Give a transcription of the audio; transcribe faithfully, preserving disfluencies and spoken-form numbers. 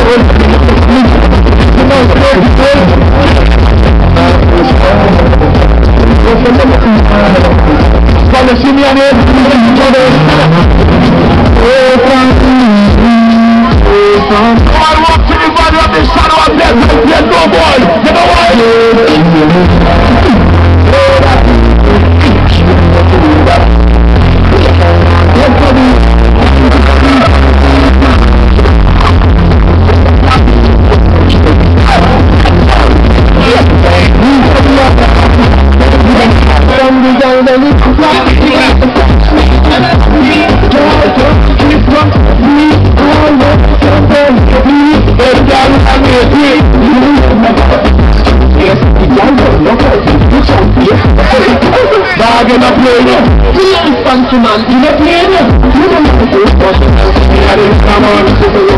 Quando si mi ha I want everybody on this side of death. There's no boy. You know Bagay na pleno, hindi ang pangsuman, hindi na pleno. Hindi na pleno.